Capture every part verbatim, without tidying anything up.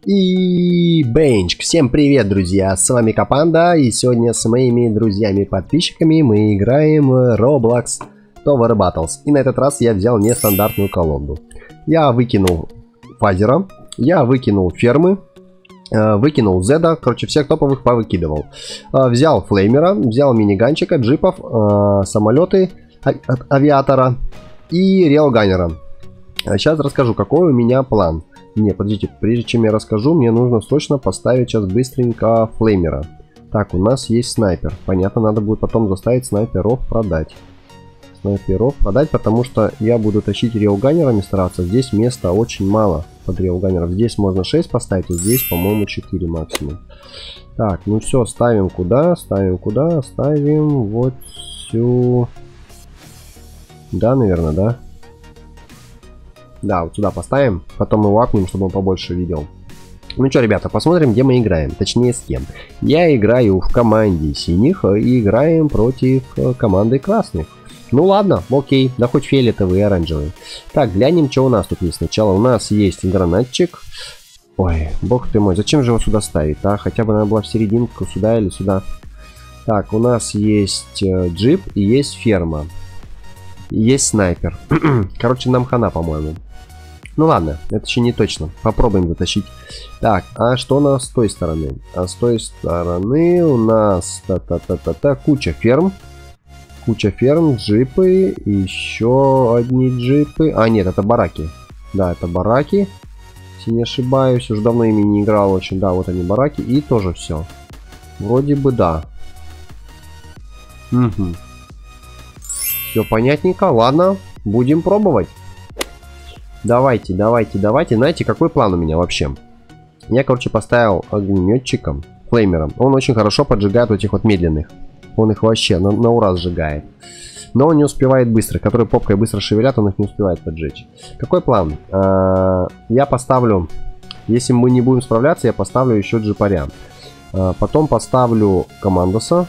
И бенчик. Всем привет, друзья, с вами Капанда, и сегодня с моими друзьями-подписчиками мы играем в Roblox Tower Battles. И на этот раз я взял нестандартную колоду. Я выкинул Фазера, я выкинул Фермы, выкинул Зеда, короче, всех топовых повыкидывал. Взял Флеймера, взял миниганчика, джипов, самолеты, авиатора и реалганнера. Сейчас расскажу, какой у меня план. Не, подождите, прежде чем я расскажу, мне нужно срочно поставить сейчас быстренько флеймера. Так, у нас есть снайпер. Понятно, надо будет потом заставить снайперов продать. Снайперов продать, потому что я буду тащить реалганнерами стараться. Здесь места очень мало под реалганнеров. Здесь можно шесть поставить, а здесь, по-моему, четыре максимум. Так, ну все, ставим куда? Ставим куда? Ставим вот сюда. Да, наверное, да? Да, вот сюда поставим, потом его апнем, чтобы он побольше видел. Ну что, ребята, посмотрим, где мы играем, точнее с кем. Я играю в команде синих и играем против команды красных. Ну ладно, окей, да хоть фиолетовый и оранжевый. Так, глянем, что у нас тут есть. Сначала у нас есть гранатчик. Ой, бог ты мой, зачем же его сюда ставить, а? Хотя бы надо было в серединку, сюда или сюда. Так, у нас есть джип и есть ферма. Есть снайпер. Короче, нам хана, по-моему. Ну ладно, это еще не точно. Попробуем затащить. Так, а что у нас с той стороны? А с той стороны у нас та-та-та-та-та куча ферм. Куча ферм, джипы, еще одни джипы. А, нет, это бараки. Да, это бараки. Если не ошибаюсь, уже давно ими не играл очень. Да, вот они бараки. И тоже все. Вроде бы да. Угу. Все понятненько. Ладно, будем пробовать. Давайте, давайте, давайте. Знаете, какой план у меня вообще? Я, короче, поставил огнеметчиком, флеймером. Он очень хорошо поджигает вот этих вот медленных. Он их вообще на, на ура сжигает. Но он не успевает быстро. Которые попкой быстро шевелят, он их не успевает поджечь. Какой план? А, я поставлю... Если мы не будем справляться, я поставлю еще джипаря. А, потом поставлю командоса.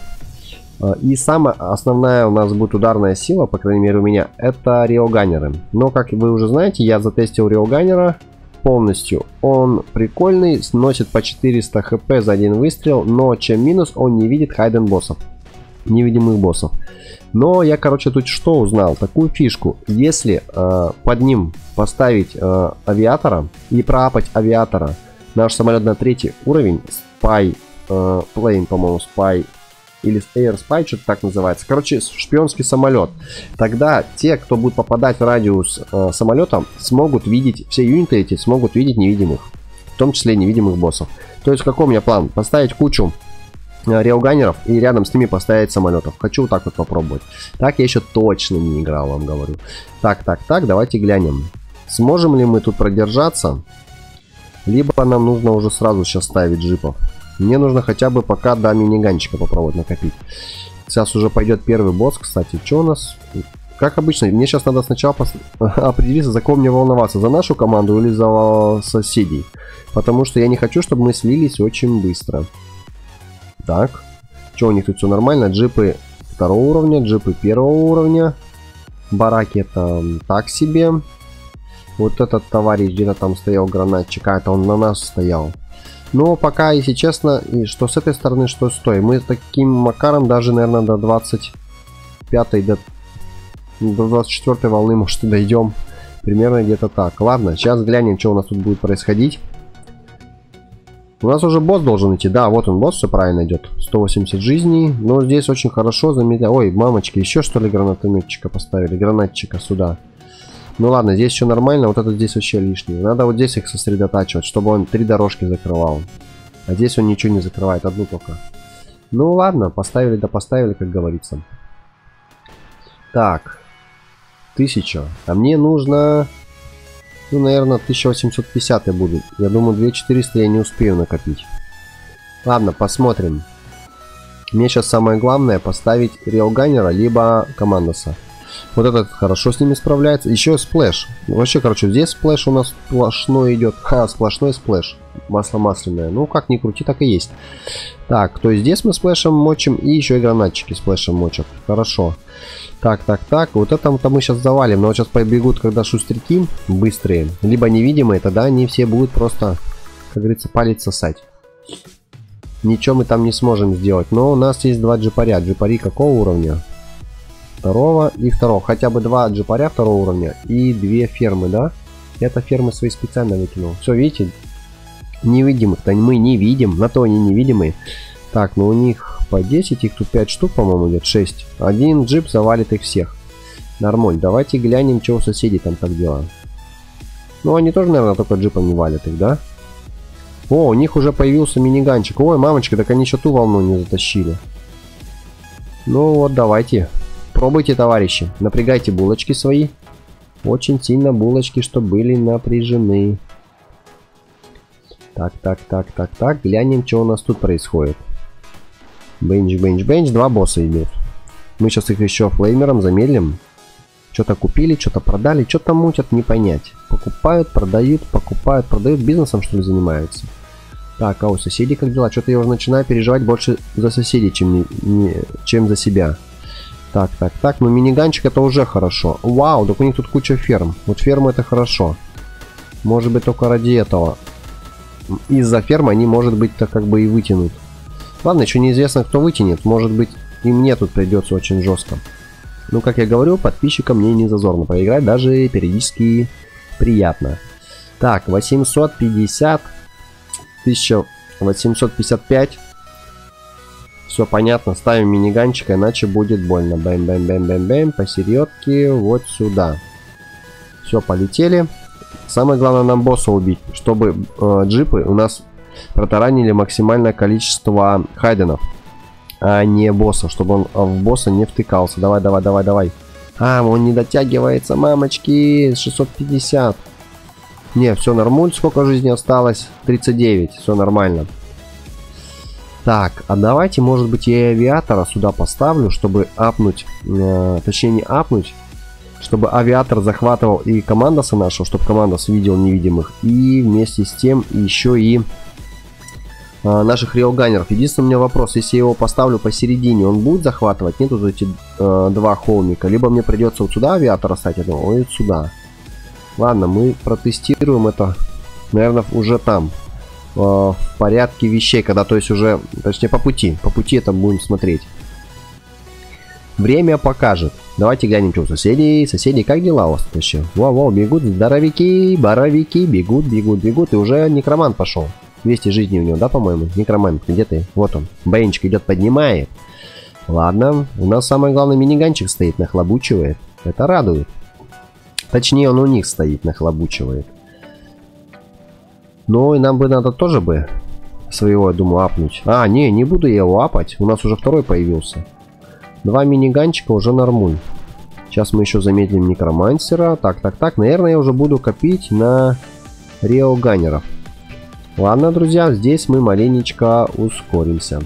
И самая основная у нас будет ударная сила, по крайней мере у меня, это реалганнеры. Но, как вы уже знаете, я затестил реалганнера полностью. Он прикольный, сносит по четыреста хп за один выстрел, но чем минус, он не видит хайден боссов, невидимых боссов. Но я, короче, тут что узнал? Такую фишку. Если э, под ним поставить э, авиатора и проапать авиатора, наш самолет на третий уровень, Spy, э, Plane, по-моему, Spy, или Air Spy, что-то так называется. Короче, шпионский самолет. Тогда те, кто будет попадать в радиус э, самолета, смогут видеть, все юниты эти смогут видеть невидимых. В том числе невидимых боссов. То есть, какой у меня план? Поставить кучу э, реалганнеров и рядом с ними поставить самолетов. Хочу вот так вот попробовать. Так я еще точно не играл, вам говорю. Так, так, так, давайте глянем. Сможем ли мы тут продержаться? Либо нам нужно уже сразу сейчас ставить джипов. Мне нужно хотя бы пока до миниганчика попробовать накопить. Сейчас уже пойдет первый босс, кстати. Что у нас? Как обычно, мне сейчас надо сначала пос... определиться, за кого мне волноваться. За нашу команду или за соседей. Потому что я не хочу, чтобы мы слились очень быстро. Так. Что у них тут все нормально? Джипы второго уровня, джипы первого уровня. Бараки это так себе. Вот этот товарищ где-то там стоял, гранатчик. А, это он на нас стоял. Но пока, если честно, и что с этой стороны, что с той. Мы таким макаром даже, наверное, до двадцать пятой, до, до двадцать четвёртой волны, может, и дойдем. Примерно где-то так. Ладно, сейчас глянем, что у нас тут будет происходить. У нас уже босс должен идти. Да, вот он, босс, все правильно идет. сто восемьдесят жизней. Но здесь очень хорошо замедляет. Ой, мамочки, еще что ли гранатометчика поставили? Гранатчика сюда. Ну ладно, здесь еще нормально, вот это здесь вообще лишнее. Надо вот здесь их сосредотачивать, чтобы он три дорожки закрывал. А здесь он ничего не закрывает, одну только. Ну ладно, поставили да поставили, как говорится. Так, тысяча. А мне нужно, ну, наверное, тысяча восемьсот пятьдесят я буду. Я думаю, две тысячи четыреста я не успею накопить. Ладно, посмотрим. Мне сейчас самое главное поставить реалганнера, либо командоса. Вот этот хорошо с ними справляется. Еще сплэш. Вообще, короче, здесь сплэш у нас сплошной идет. Ха, сплошной сплэш. Масло масляное. Ну, как ни крути, так и есть. Так, то есть здесь мы сплэшем мочим. И еще и гранатчики сплэшем мочат. Хорошо. Так, так, так. Вот это-то мы сейчас завалим. Но вот сейчас побегут, когда шустряки быстрые, либо невидимые, тогда они все будут просто как говорится, палец сосать. Ничего мы там не сможем сделать. Но у нас есть два джипаря. Джипари какого уровня? Второго и второго. Хотя бы два джипаря второго уровня и две фермы, да? Это фермы свои специально выкинул. Все, видите? Невидимых-то мы не видим. На то они невидимые. Так, ну у них по десять. Их тут пять штук, по-моему, идет. шесть. Один джип завалит их всех. Нормально. Давайте глянем, что у соседей там так дела. Ну, они тоже, наверное, только джипом не валят их, да? О, у них уже появился миниганчик. Ой, мамочка, так они еще ту волну не затащили. Ну вот, давайте. Пробуйте, товарищи. Напрягайте булочки свои. Очень сильно булочки, что были напряжены. Так, так, так, так, так. Глянем, что у нас тут происходит. Бенч, бенч, бенч. Два босса идет. Мы сейчас их еще флеймером замедлим. Что-то купили, что-то продали. Что-то мутят, не понять. Покупают, продают, покупают, продают. Бизнесом, что ли, занимаются? Так, а у соседей как дела? Что-то я уже начинаю переживать больше за соседей, чем, не, не, чем за себя. Так, так, так. Ну, миниганчик это уже хорошо. Вау, так у них тут куча ферм. Вот фермы это хорошо. Может быть, только ради этого. Из-за фермы они, может быть-то как бы и вытянут. Ладно, еще неизвестно, кто вытянет. Может быть, и мне тут придется очень жестко. Ну, как я говорю, подписчикам мне не зазорно поиграть. Даже периодически приятно. Так, восемьсот пятьдесят. тысяча восемьсот пятьдесят пять. Все понятно. Ставим миниганчик, иначе будет больно. Бэм-бэм-бэм-бэм-бэм. Посередке вот сюда. Все, полетели. Самое главное нам босса убить, чтобы э, джипы у нас протаранили максимальное количество хайденов, а не босса, чтобы он в босса не втыкался. Давай, давай, давай, давай. А, он не дотягивается, мамочки. шестьсот пятьдесят. Не, все нормально. Сколько жизни осталось? тридцать девять. Все нормально. Так, а давайте, может быть, я авиатора сюда поставлю, чтобы апнуть, э, точнее не апнуть, чтобы авиатор захватывал и командоса нашего, чтобы командос видел невидимых, и вместе с тем еще и э, наших рейлганеров. Единственный у меня вопрос, если я его поставлю посередине, он будет захватывать? Нет, вот эти э, два холмика. Либо мне придется вот сюда авиатора ставить, я думал, ой, сюда. Ладно, мы протестируем это, наверное, уже там. В порядке вещей, когда, то есть уже, точнее по пути, по пути это будем смотреть. Время покажет. Давайте глянем, что у соседей. Соседи, как дела у вас вообще? Во-во, бегут здоровики, боровики, бегут, бегут, бегут. И уже некромант пошел. двести жизней у него, да, по-моему? Некромант, где ты? Вот он. Бенчик идет, поднимает. Ладно, у нас самое главное миниганчик стоит, нахлобучивает. Это радует. Точнее, он у них стоит, нахлобучивает. Ну и нам бы надо тоже бы своего, я думаю, апнуть. А, не, не буду я его апать. У нас уже второй появился. Два миниганчика уже нормуль. Сейчас мы еще замедлим некромансера. Так, так, так. Наверное, я уже буду копить на рейлганеров. Ладно, друзья, здесь мы маленечко ускоримся.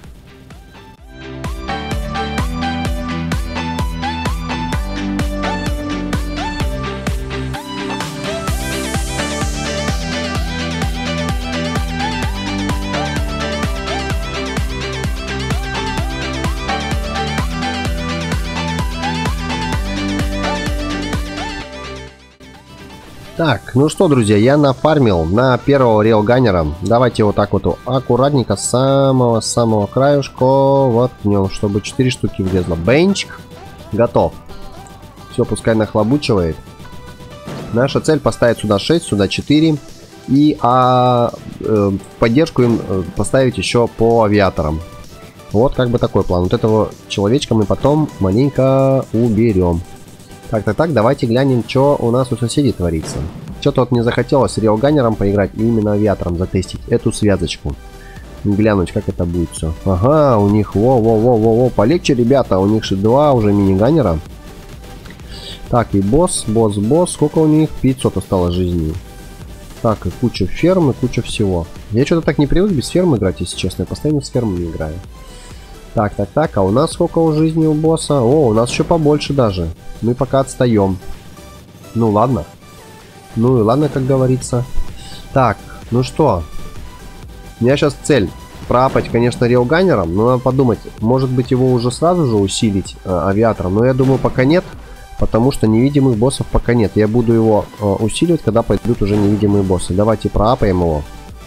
Так, ну что, друзья, я нафармил на первого рейлганера. Давайте вот так вот аккуратненько с самого-самого краюшка воткнем, чтобы четыре штуки влезло. Бенчик готов. Все, пускай нахлобучивает. Наша цель поставить сюда шесть, сюда четыре. И а, э, поддержку им поставить еще по авиаторам. Вот как бы такой план. Вот этого человечка мы потом маленько уберем. Так, так, так, давайте глянем, что у нас у соседей творится. Что-то вот мне захотелось рейлганером поиграть и именно авиатором затестить эту связочку. Глянуть, как это будет все. Ага, у них, во-во-во-во-во, полегче, ребята, у них же два уже миниганера. Так, и босс, босс, босс, сколько у них? пятьсот осталось жизни. Так, и куча ферм, и куча всего. Я что-то так не привык без ферм играть, если честно, я постоянно с фермами играю. Так, так, так, а у нас сколько у жизни у босса? О, у нас еще побольше даже. Мы пока отстаем. Ну ладно. Ну и ладно, как говорится. Так, ну что. У меня сейчас цель проапать, конечно, рейлганером. Но надо подумать, может быть его уже сразу же усилить э, авиатором. Но я думаю, пока нет. Потому что невидимых боссов пока нет. Я буду его э, усиливать, когда пойдут уже невидимые боссы. Давайте проапаем его.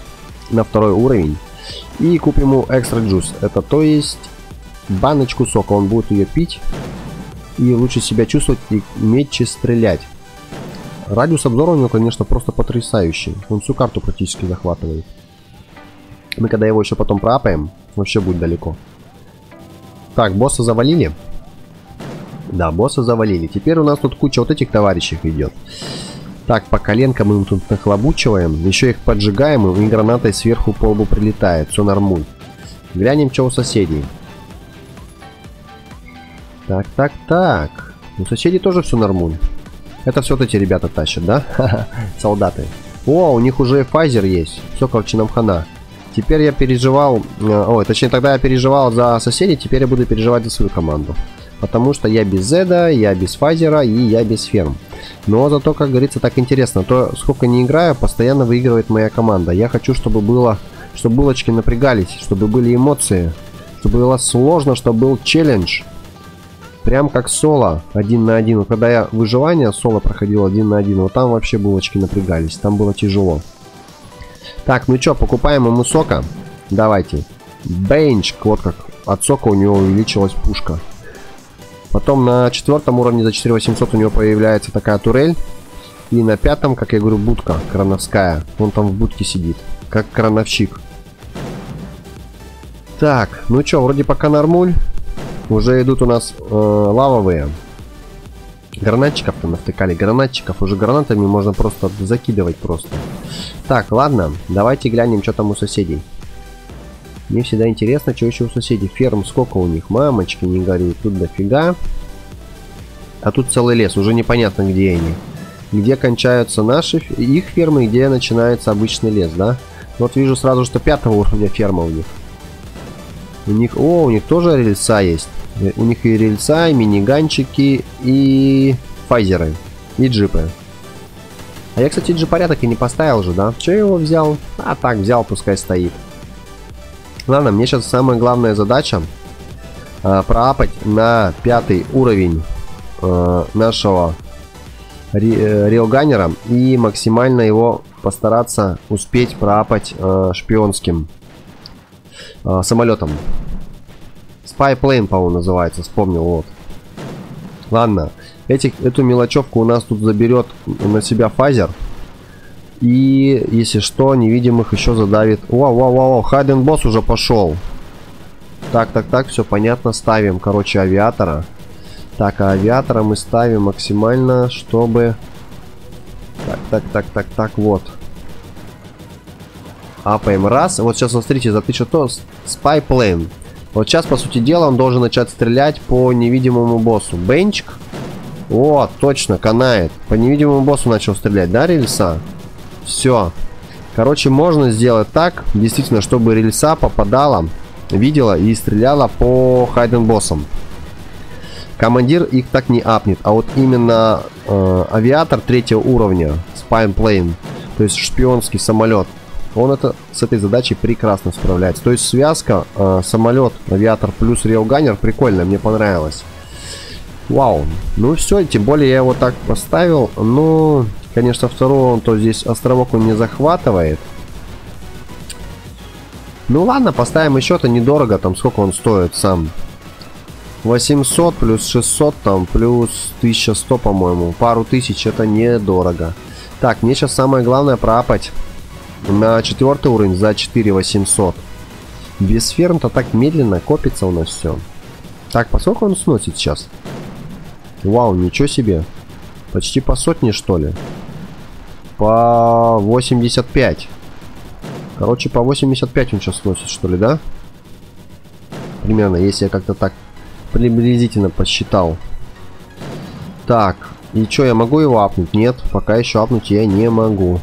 на второй уровень. И купим ему экстра джус. Это то есть баночку сока. Он будет ее пить и лучше себя чувствовать и метче стрелять. Радиус обзора у него, конечно, просто потрясающий. Он всю карту практически захватывает. Мы когда его еще потом проапаем, вообще будет далеко. Так, босса завалили. Да, босса завалили. Теперь у нас тут куча вот этих товарищей идет. Так, по коленкам мы им тут нахлобучиваем. Еще их поджигаем, и гранатой сверху по лбу прилетает. Все нормуль. Глянем, что у соседей. Так, так, так. У соседей тоже все нормуль. Это все вот эти ребята тащат, да? Солдаты. О, у них уже файзер есть. Все, короче, нам хана. Теперь я переживал... Ой, точнее, тогда я переживал за соседей. Теперь я буду переживать за свою команду. Потому что я без Зеда, я без файзера и я без ферм. Но зато, как говорится, так интересно. То, сколько не играю, постоянно выигрывает моя команда. Я хочу, чтобы было... Чтобы булочки напрягались, чтобы были эмоции. Чтобы было сложно, чтобы был челлендж. Прям как соло, один на один. Вот когда я выживание соло проходил один на один, вот там вообще булочки напрягались. Там было тяжело. Так, ну что, покупаем ему сока. Давайте. Бенч, вот как. От сока у него увеличилась пушка. Потом на четвертом уровне за четыре тысячи восемьсот у него появляется такая турель. И на пятом, как я говорю, будка крановская. Он там в будке сидит, как крановщик. Так, ну что, вроде пока нормуль. Уже идут у нас э, лавовые. Гранатчиков-то навтыкали. Гранатчиков. Уже гранатами можно просто закидывать просто. Так, ладно. Давайте глянем, что там у соседей. Мне всегда интересно, что еще у соседей. Ферм сколько у них. Мамочки, не горюй. Тут дофига. А тут целый лес. Уже непонятно, где они. Где кончаются наши, их фермы, и где начинается обычный лес, да? Вот вижу сразу, что пятого уровня ферма у них. У них... О, у них тоже рельса есть. У них и рельса, и миниганчики, и файзеры, и джипы. А я, кстати, джипаря так и не поставил же, да? Че я его взял? А так, взял, пускай стоит. Ладно, мне сейчас самая главная задача э, проапать на пятый уровень э, нашего рейлганнера и максимально его постараться успеть проапать э, шпионским э, самолетом. Spy Plane, по-моему, называется. Вспомнил, вот. Ладно. Этих, эту мелочевку у нас тут заберет на себя фазер. И, если что, невидимых еще задавит. Вау, вау, вау, Хайден босс уже пошел. Так, так, так, все понятно. Ставим, короче, авиатора. Так, а авиатора мы ставим максимально, чтобы... Так, так, так, так, так, вот. Апаем раз. Вот сейчас, смотрите, за тысячу то Spy Plane. Вот сейчас, по сути дела, он должен начать стрелять по невидимому боссу. Бенчик. О, точно, канает. По невидимому боссу начал стрелять, да, рельса? Все. Короче, можно сделать так, действительно, чтобы рельса попадала, видела и стреляла по хайден боссам. Командир их так не апнет. А вот именно э, авиатор третьего уровня, Spy Plane, то есть шпионский самолет, он это с этой задачей прекрасно справляется. То есть связка э, самолет, авиатор плюс рейлганер прикольно, мне понравилось. Вау. Ну все, тем более я его так поставил. Ну, конечно, второго он то здесь островок он не захватывает. Ну ладно, поставим еще, это недорого. Там сколько он стоит сам? восемьсот плюс шестьсот, там плюс тысяча сто, по-моему. Пару тысяч, это недорого. Так, мне сейчас самое главное проапать на четвертый уровень за четыре тысячи восемьсот. Без ферм-то так медленно копится у нас все. Так, поскольку он сносит сейчас? Вау, ничего себе. Почти по сотне, что ли? По восемьдесят пять. Короче, по восемьдесят пять он сейчас сносит, что ли, да? Примерно, если я как-то так приблизительно посчитал. Так, и что, я могу его апнуть? Нет, пока еще апнуть я не могу.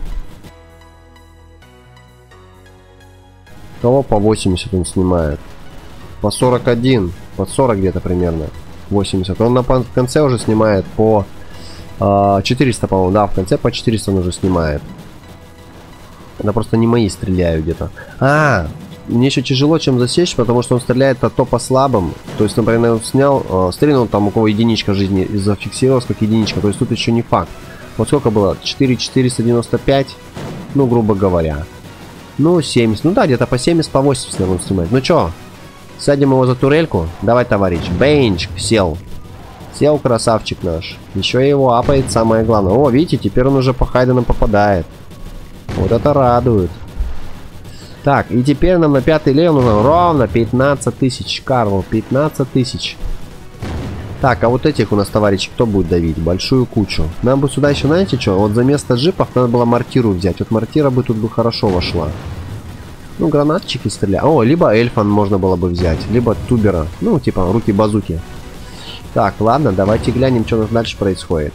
Кого по восемьдесят он снимает? По сорок один, по сорок где-то примерно. восемьдесят. Он на конце уже снимает по э, четыреста, по-моему. Да, в конце по четыреста он уже снимает. Это просто не мои стреляют где-то. А, мне еще тяжело чем засечь, потому что он стреляет -то, то по слабым. То есть, например, он снял, э, стрельнул там у кого единичка жизни и зафиксировалась как единичка. То есть тут еще не факт. Вот сколько было? четыре тысячи четыреста девяносто пять. Ну, грубо говоря. Ну, семьдесят. Ну да, где-то по семьдесят, по восемьдесят, наверное, он снимает. Ну чё, садим его за турельку. Давай, товарищ. Бенчик, сел. Сел, красавчик наш. Еще его апает, самое главное. О, видите, теперь он уже по Хайденам попадает. Вот это радует. Так, и теперь нам на пятый левел нужно ровно пятнадцать тысяч, Карл. пятнадцать тысяч. Так, а вот этих у нас, товарищи, кто будет давить? Большую кучу. Нам бы сюда еще, знаете что? Вот за место джипов надо было мортиру взять. Вот мортира бы тут бы хорошо вошла. Ну, гранатчики стреляют. О, либо эльфан можно было бы взять. Либо тубера. Ну, типа, руки-базуки. Так, ладно, давайте глянем, что у нас дальше происходит.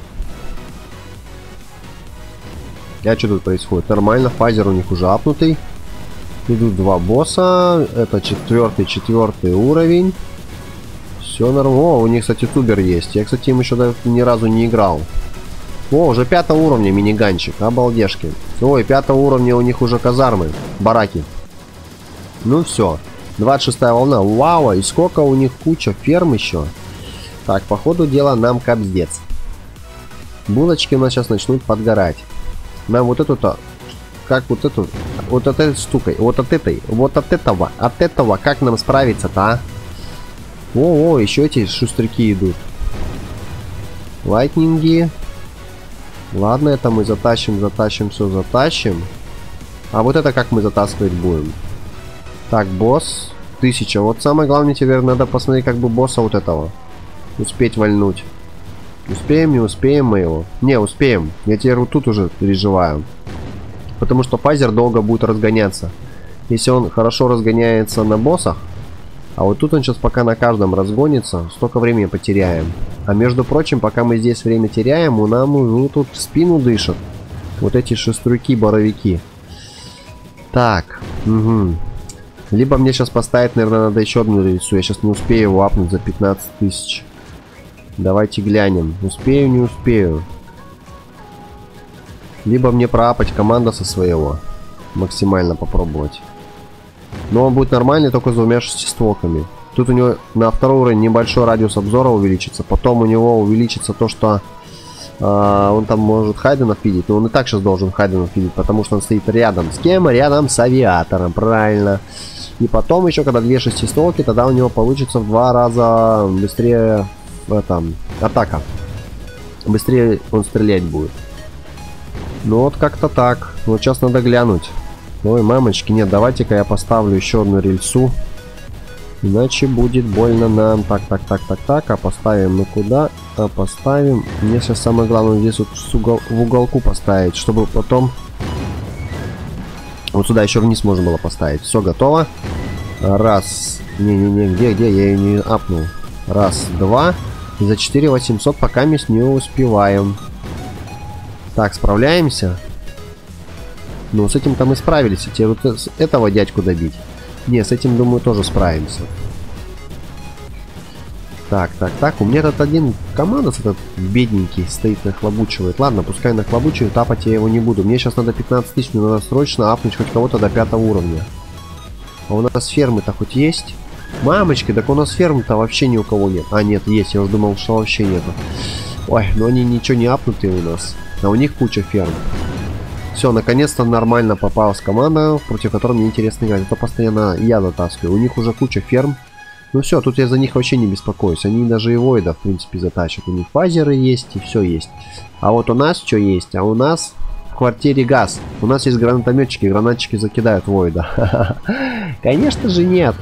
А что тут происходит? Нормально, фазер у них уже апнутый. Идут два босса. Это четвертый, четвертый уровень. Все нормально. О, у них, кстати, тубер есть. Я, кстати, им еще даже ни разу не играл. О, уже пятого уровня миниганчик. Обалдешки. Ой, пятого уровня у них уже казармы. Бараки. Ну все. двадцать шестая волна. Вау, и сколько у них куча ферм еще. Так, по ходу дела нам капздец. Булочки у нас сейчас начнут подгорать. Нам вот эту-то... Как вот эту... Вот от этой штукой. Вот от этой. Вот от этого. От этого. Как нам справиться-то, а? О, о, еще эти шустряки идут. Лайтнинги. Ладно, это мы затащим, затащим, все затащим. А вот это как мы затаскивать будем? Так, босс. Тысяча. Вот самое главное теперь надо посмотреть, как бы босса вот этого успеть вальнуть. Успеем, не успеем мы его? Не, успеем. Я теперь вот тут уже переживаю. Потому что фазер долго будет разгоняться. Если он хорошо разгоняется на боссах, а вот тут он сейчас пока на каждом разгонится, столько времени потеряем. А между прочим, пока мы здесь время теряем, у нас ну, тут в спину дышат. Вот эти шестрюки-боровики. Так. Угу. Либо мне сейчас поставить, наверное, надо еще одну рельсу. Я сейчас не успею его апнуть за пятнадцать тысяч. Давайте глянем. Успею, не успею. Либо мне проапать команда со своего. Максимально попробовать. Но он будет нормальный только с двумя шестистволками. Тут у него на второй уровень небольшой радиус обзора увеличится. Потом у него увеличится то, что э, он там может Хайденов видеть. Но он и так сейчас должен Хайденов видеть, потому что он стоит рядом. С кем? Рядом с авиатором, правильно. И потом еще, когда две шестистволки, тогда у него получится в два раза быстрее это, атака. Быстрее он стрелять будет. Ну вот как-то так. Вот сейчас надо глянуть. Ой, мамочки, нет, давайте-ка я поставлю еще одну рельсу. Иначе будет больно нам. Так, так, так, так, так. А поставим мы куда? А поставим... Мне сейчас самое главное здесь вот в, угол... в уголку поставить, чтобы потом... Вот сюда еще вниз можно было поставить. Все, готово. Раз. Не-не-не, где, где? Я ее не апнул. Раз, два. И за четыре восемьсот пока мы не успеваем. Так, справляемся. Ну, с этим-то мы справились. Теперь вот этого дядьку добить. Не, с этим, думаю, тоже справимся. Так, так, так. У меня тут один командос, этот бедненький, стоит, нахлобучивает. Ладно, пускай нахлобучивает, апать я его не буду. Мне сейчас надо пятнадцать тысяч, мне надо срочно апнуть хоть кого-то до пятого уровня. А у нас фермы-то хоть есть? Мамочки, так у нас ферм-то вообще ни у кого нет. А, нет, есть, я уже думал, что вообще нету. Ой, но они ничего не апнутые у нас. А у них куча ферм. Все, наконец-то нормально попалась команда, против которой мне интересно играть. Это постоянно я затаскиваю. У них уже куча ферм. Ну все, тут я за них вообще не беспокоюсь. Они даже и Войда, в принципе, затащат. У них фазеры есть и все есть. А вот у нас что есть? А у нас в квартире газ. У нас есть гранатометчики. Гранатчики закидают Войда. Конечно же нет.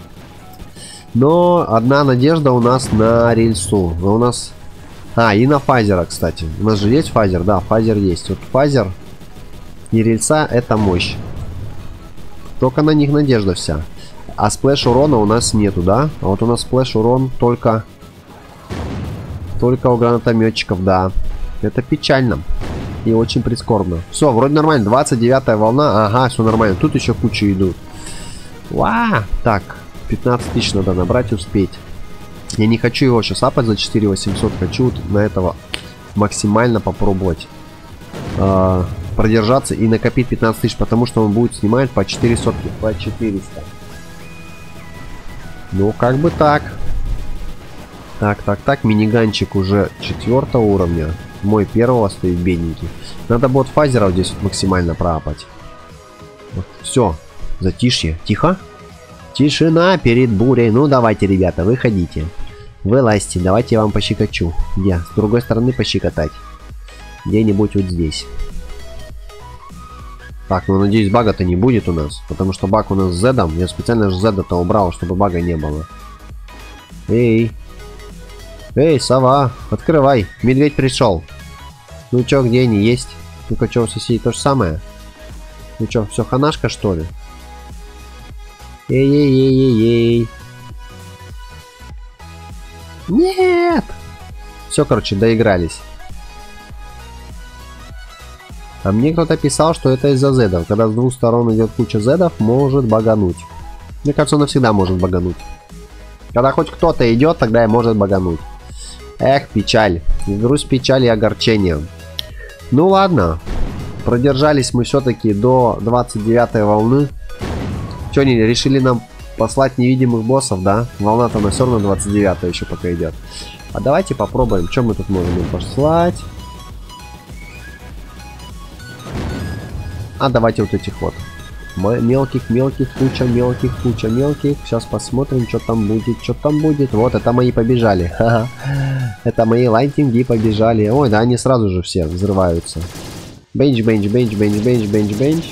Но одна надежда у нас на рельсу. У нас... А, и на фазера, кстати. У нас же есть фазер? Да, фазер есть. Вот фазер и рельса — это мощь. Только на них надежда вся. А сплэш урона у нас нету, да? А вот у нас сплэш урон только... Только у гранатометчиков, да. Это печально. И очень прискорбно. Все, вроде нормально. двадцать девятая волна. Ага, все нормально. Тут еще куча идут. Ва! Так, пятнадцать тысяч надо набрать, успеть. Я не хочу его сейчас апать за четыре восемьсот. Хочу вот на этого максимально попробовать э, продержаться и накопить пятнадцать тысяч, потому что он будет снимать по четыре сотки, по четыреста. Ну, как бы так. Так, так, так. Миниганчик уже четвертого уровня. Мой первого стоит бедненький. Надо будет фазеров здесь вот максимально проапать. Вот, все. Затишье. Тихо. Тишина перед бурей. Ну, давайте, ребята, выходите. Вылазьте. Давайте я вам пощекочу. Где? С другой стороны пощекотать. Где-нибудь вот здесь. Так, ну, надеюсь, бага-то не будет у нас. Потому что баг у нас с зедом. Я специально же зеда-то убрал, чтобы бага не было. Эй. Эй, сова. Открывай. Медведь пришел. Ну, чё, где они есть? Ну-ка, чё, у соседей то же самое? Ну чё, все ханашка, что ли? Эй-эй-эй-эй-эй. Нет! Все, короче, доигрались. А мне кто-то писал, что это из-за зедов. Когда с двух сторон идет куча зедов, может багануть. Мне кажется, он всегда может багануть. Когда хоть кто-то идет, тогда и может багануть. Эх, печаль. Грусть, печаль и огорчение. Ну ладно. Продержались мы все-таки до двадцать девятой волны. Че, они решили нам послать невидимых боссов, да? Волна-то на все равно двадцать девятая еще пока идет. А давайте попробуем, что мы тут можем им послать. А давайте вот этих вот. Мелких-мелких, куча мелких, куча мелких. Сейчас посмотрим, что там будет, что там будет. Вот, это мои побежали. Ха-ха. Это мои лайтинги побежали. Ой, да, они сразу же все взрываются. Бенч, бенч, бенч, бенч, бенч, бенч, бенч.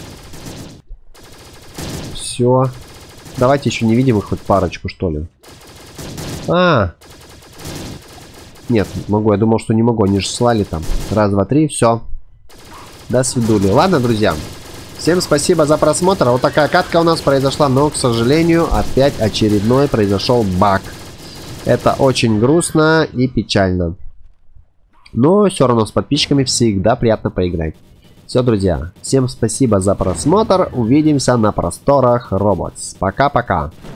Все. Давайте еще невидимых хоть парочку, что ли. А. Нет, могу. Я думал, что не могу. Они же слали там. Раз, два, три. Все. До свидули. Ладно, друзья. Всем спасибо за просмотр. Вот такая катка у нас произошла. Но, к сожалению, опять очередной произошел баг. Это очень грустно и печально. Но все равно с подписчиками всегда приятно поиграть. Все, друзья, всем спасибо за просмотр. Увидимся на просторах Roblox. Пока-пока.